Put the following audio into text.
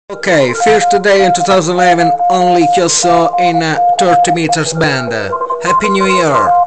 Okay, first day in 2011, only Kyoso in 30 meters band. Happy New Year!